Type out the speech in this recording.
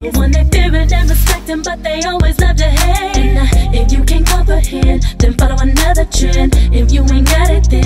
One they fearing and respecting, but they always love to hate. If you can't comprehend, then follow another trend. If you ain't got it, then